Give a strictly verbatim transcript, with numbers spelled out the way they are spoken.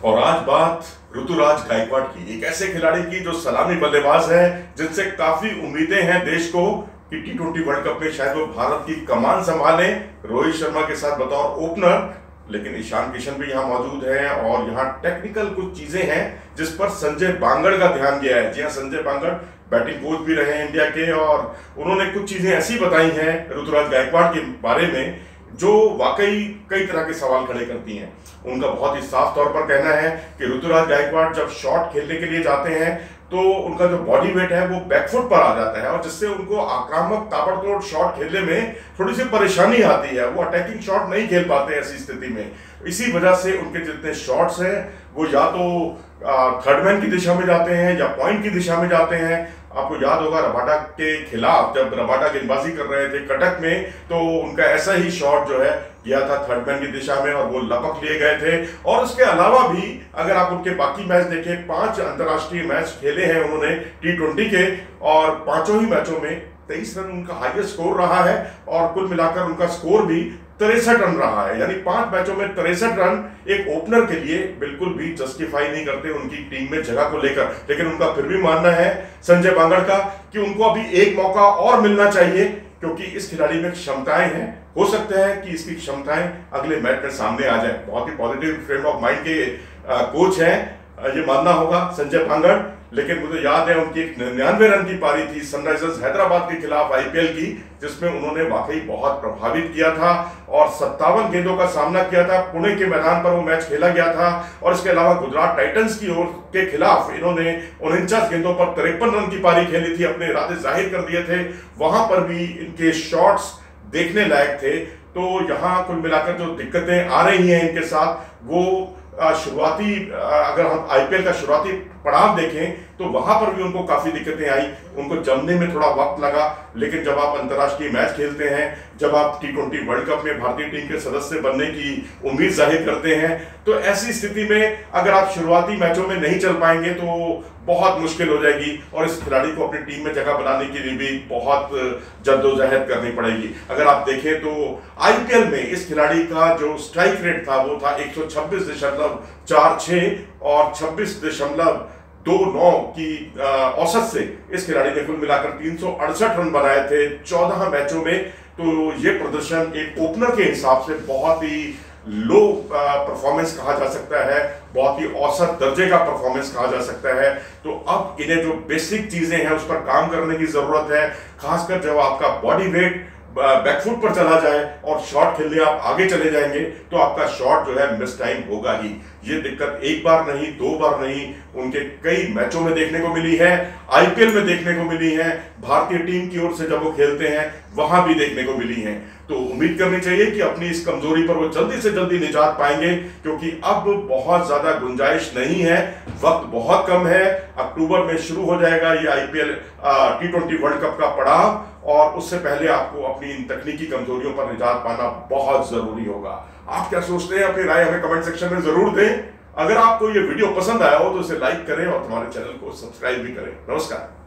और आज बात ऋतुराज गायकवाड़ की, एक ऐसे खिलाड़ी की जो सलामी बल्लेबाज है, जिनसे काफी उम्मीदें हैं देश को कि टी ट्वेंटी वर्ल्ड कप में शायद वो भारत की कमान संभाले रोहित शर्मा के साथ बतौर ओपनर। लेकिन ईशान किशन भी यहाँ मौजूद है और यहाँ टेक्निकल कुछ चीजें हैं जिस पर संजय बांगड़ का ध्यान गया है। जी हाँ, संजय बांगड़ बैटिंग कोच भी रहे हैं इंडिया के और उन्होंने कुछ चीजें ऐसी बताई हैं ऋतुराज गायकवाड़ के बारे में जो वाकई कई तरह के सवाल खड़े करती हैं। उनका बहुत ही साफ तौर पर कहना है कि ऋतुराज गायकवाड़ जब शॉट खेलने के लिए जाते हैं तो उनका जो बॉडी वेट है वो बैकफुट पर आ जाता है और जिससे उनको आक्रामक ताबड़तोड़ शॉट खेलने में थोड़ी सी परेशानी आती है। वो अटैकिंग शॉट नहीं खेल पाते ऐसी स्थिति में। इसी वजह से उनके जितने शॉट्स हैं वो या तो थर्ड मैन की दिशा में जाते हैं या पॉइंट की दिशा में जाते हैं। आपको याद होगा रबाडा के खिलाफ जब रबाडा गेंदबाजी कर रहे थे कटक में, तो उनका ऐसा ही शॉट जो है किया था थर्ड मैन की दिशा में और वो लपक लिए गए थे। और उसके अलावा भी अगर आप उनके बाकी मैच देखें, पांच अंतर्राष्ट्रीय मैच खेले हैं उन्होंने टी ट्वेंटी के और पांचों ही मैचों में तेईस रन उनका हाईएस्ट स्कोर रहा है और कुल मिलाकर उनका स्कोर भी तिरसठ रन रहा है। यानी पांच मैचों में तिरसठ रन एक ओपनर के लिए बिल्कुल भी जस्टिफाई नहीं करते उनकी टीम में जगह को लेकर। लेकिन उनका फिर भी मानना है संजय बांगड़ का कि उनको अभी एक मौका और मिलना चाहिए क्योंकि इस खिलाड़ी में क्षमताएं हैं। हो सकता है कि इसकी क्षमताएं अगले मैच में सामने आ जाए। बहुत ही पॉजिटिव फ्रेम ऑफ माइंड के आ, कोच हैं, ये मानना होगा संजय बांगड़। लेकिन मुझे याद है उनकी एक निन्यानवे रन की पारी थी सनराइजर्स हैदराबाद के खिलाफ आईपीएल की, जिसमें उन्होंने वाकई बहुत प्रभावित किया था और सत्तावन गेंदों का सामना किया था। पुणे के मैदान पर वो मैच खेला गया था और इसके अलावा गुजरात टाइटंस की ओर के खिलाफ इन्होंने उनचास गेंदों पर तिरपन रन की पारी खेली थी, अपने इरादे जाहिर कर दिए थे। वहां पर भी इनके शॉट्स देखने लायक थे। तो यहाँ कुल मिलाकर जो दिक्कतें आ रही हैं इनके साथ, वो शुरुआती अगर हम आईपीएल का शुरुआती पड़ाव देखें तो वहां पर भी उनको काफी दिक्कतें आई, उनको जमने में थोड़ा वक्त लगा। लेकिन जब आप अंतर्राष्ट्रीय मैच खेलते हैं, जब आप टी ट्वेंटी वर्ल्ड कप में भारतीय टीम के सदस्य बनने की उम्मीद जाहिर करते हैं, तो ऐसी स्थिति में अगर आप शुरुआती मैचों में नहीं चल पाएंगे तो बहुत मुश्किल हो जाएगी और इस खिलाड़ी को अपनी टीम में जगह बनाने के लिए भी बहुत जद्दोजहद करनी पड़ेगी। अगर आप देखें तो आईपीएल में इस खिलाड़ी का जो स्ट्राइक रेट था वो था एक सौ छब्बीस दशमलव चार छह और छब्बीस दशमलव दो नौ की औसत से इस खिलाड़ी ने कुल मिलाकर तीन सौ अड़सठ रन बनाए थे चौदह मैचों में। तो ये प्रदर्शन एक ओपनर के हिसाब से बहुत ही लो परफॉर्मेंस कहा जा सकता है, बहुत ही औसत दर्जे का परफॉर्मेंस कहा जा सकता है। तो अब इन्हें जो बेसिक चीजें हैं उस पर काम करने की जरूरत है, खासकर जब आपका बॉडी वेट बैकफुट पर चला जाए और शॉट खेलने आप आगे चले जाएंगे तो आपका शॉट जो है मिस टाइम होगा ही। ये दिक्कत एक बार नहीं, दो बार नहीं, उनके कई मैचों में देखने को मिली है, आईपीएल में देखने को मिली है, भारतीय टीम की ओर से जब वो खेलते हैं वहां भी देखने को मिली है। तो उम्मीद करनी चाहिए कि अपनी इस कमजोरी पर वो जल्दी से जल्दी निजात पाएंगे क्योंकि अब बहुत ज्यादा गुंजाइश नहीं है, वक्त बहुत कम है। अक्टूबर में शुरू हो जाएगा ये IPL T twenty World Cup का पड़ाव और उससे पहले आपको अपनी इन तकनीकी कमजोरियों पर निजात पाना बहुत जरूरी होगा। आप क्या सोचते हैं? अपनी राय हमें कमेंट सेक्शन में जरूर दें। अगर आपको ये वीडियो पसंद आया हो तो इसे लाइक करें और हमारे चैनल को सब्सक्राइब भी करें। नमस्कार।